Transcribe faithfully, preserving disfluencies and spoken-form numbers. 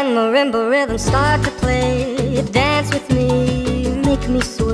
marimba rhythm start to play. Dance with me, make me sweat.